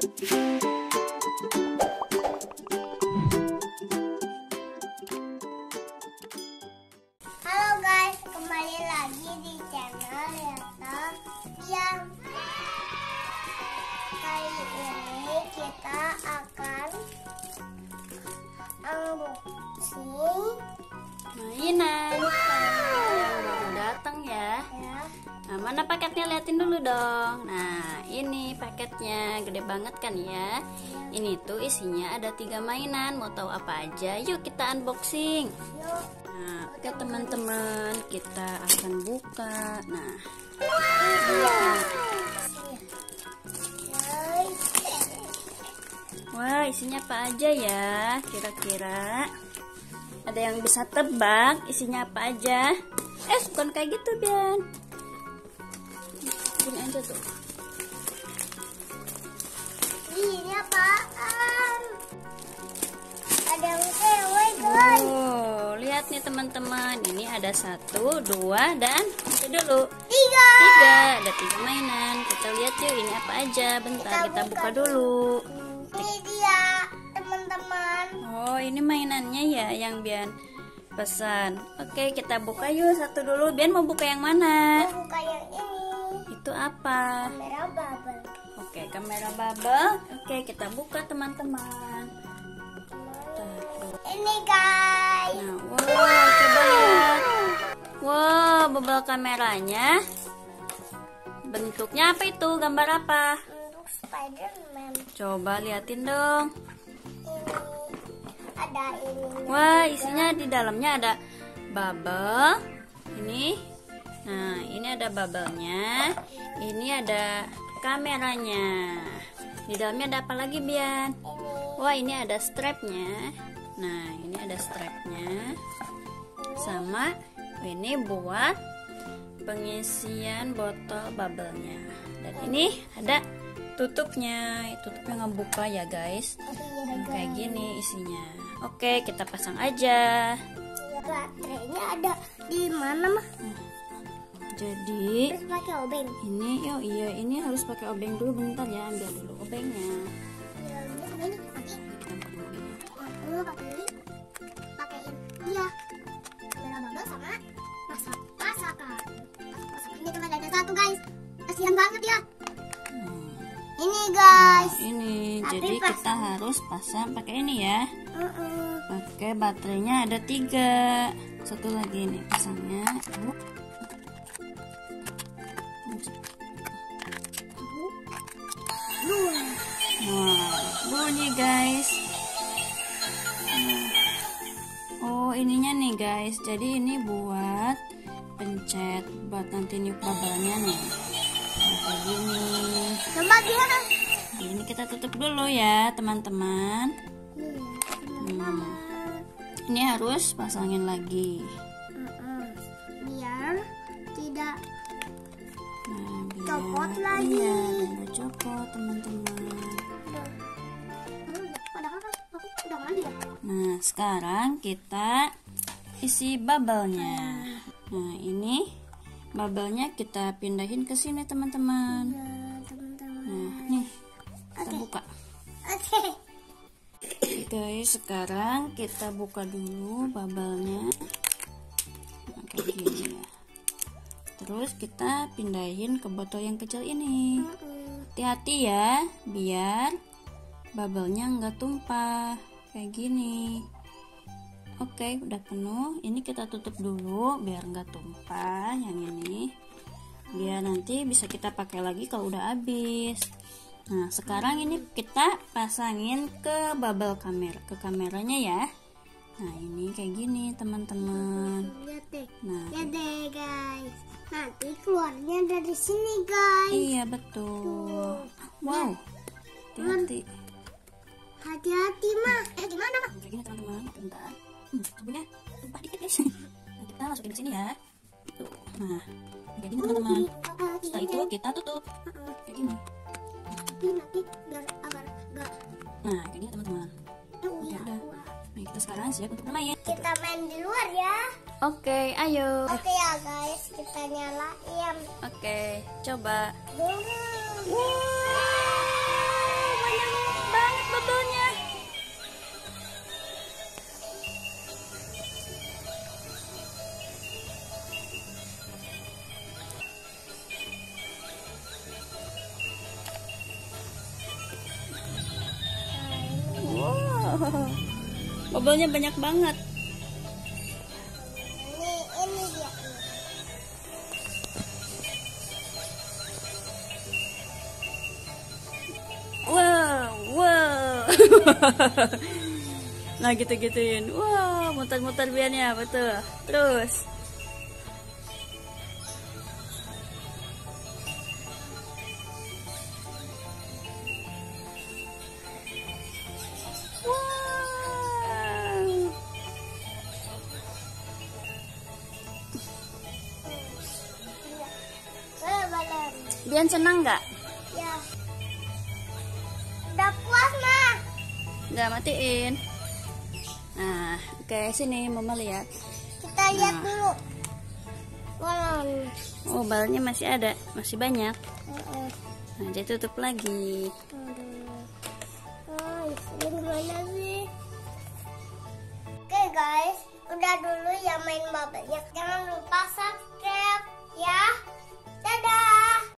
Halo guys, kembali lagi di channel Yata Diam. Kali ini kita akan unboxing mainan yang baru datang ya. Nah, mana paketnya, liatin dulu dong. Nah, ini paketnya gede banget kan ya. Ini tuh isinya ada 3 mainan. Mau tahu apa aja? Yuk kita unboxing. Nah, oke teman-teman, kita akan buka. Nah, wah, isinya apa aja ya? Kira-kira ada yang bisa tebak isinya apa aja? Bukan kayak gitu, Bian. Gini aja tuh. ini apaan? Ada yang cewek guys. Oh, lihat nih teman-teman. Ini ada 1, 2, dan itu dulu 3. Ada 3 mainan. Kita lihat yuk ini apa aja. Bentar kita buka dulu. Ini dia teman-teman. Oh, ini mainannya ya yang Bian pesan. Oke, kita buka yuk satu dulu. Bian mau buka yang mana? Mau buka yang ini. Itu apa? Kamera bubble. Oke, kamera bubble. Oke, kita buka teman-teman. Ini guys. Nah, wow, coba lihat. Wow, bubble kameranya. Bentuknya apa itu? Gambar apa? Untuk Spider-Man. Coba liatin dong. Ini ada ini. Wah, isinya di dalamnya ada bubble. Ini. Nah, ini ada bubble-nya. Ini ada kameranya. Di dalamnya ada apa lagi, Bian? Wah, ini ada strapnya. Nah, ini ada strapnya. Sama ini buat pengisian botol bubble-nya. Dan ini ada tutupnya. Tutupnya ngebuka ya, guys. Nah, kayak gini isinya. Oke, kita pasang aja. Baterainya ada di mana mah? Jadi Terus pakai obeng. ini, oh iya, ini harus pakai obeng dulu. Bentar ya, ambil dulu obengnya. Ya, ini nanti. Kita pakai obengnya. Pakai ini. Pakaiin. Iya. Kamera bubble sama masakan. Masakannya cuma ada 1 guys. Kasihan banget ya. Ini guys. Nah, ini Tapi jadi kita harus pasang pakai ini ya. Pakai baterainya ada 3. Satu lagi nih pasangnya. Nah, bunyi guys. Oh, ininya nih guys. Jadi ini buat pencet buat nanti niup bubble-nya nih. Kayak gini. Coba gimana? Ini kita tutup dulu ya, teman-teman. Ini harus pasangin lagi. Biar tidak Biar, copot lagi. Iya, biar nggak copot, teman-teman. Padahal kan aku udah mandi ya. Nah, sekarang kita isi bubble-nya. Nah, ini bubble-nya kita pindahin ke sini, teman-teman. Teman-teman. Nah, nih. Kita buka. Oke. Guys, sekarang kita buka dulu bubble-nya. Nah, kayak gini ya. Terus kita pindahin ke botol yang kecil ini. Hati-hati ya, biar bubble-nya nggak tumpah. Kayak gini. Oke, udah penuh. Ini kita tutup dulu biar nggak tumpah yang ini. Biar nanti bisa kita pakai lagi kalau udah habis. Nah, sekarang ini kita pasangin ke bubble kamera, ke kameranya ya. Nah, ini kayak gini, teman-teman. Lihat deh. Nah, Lihat deh, guys. Nanti keluarnya dari sini, guys. iya betul. Wow. Hati-hati. Hati-hati, mah. Gimana, mah? Kayak gini, teman-teman. Bentar. Sabunnya tumpah dikit, guys. Nah, kita masukin ke sini ya. Tuh. Nah, kayak gini, teman-teman. Setelah itu kita tutup. Kayak gini. Nanti biar agar gak. Nah, kayak gini, teman-teman. Iya. Udah. Nah, kita sekarang siap untuk bermain. Kita main di luar ya. Oke, ayo. Oke ya guys, kita nyalain. Oke, coba. Wow, banyak Bubble-nya banyak banget. Ini dia. Wow. Nah gitu-gituin. Wow, muter-muter biarnya, betul. Terus. Bian senang nggak? Ya. Udah puas, Ma. Udah matiin. Nah, oke, sini Mama lihat. Kita lihat dulu. Balon. Oh, balonnya masih ada, masih banyak. Nah, jadi tutup lagi. Ini gimana sih? Oke guys, udah dulu ya main bubble-nya. Jangan lupa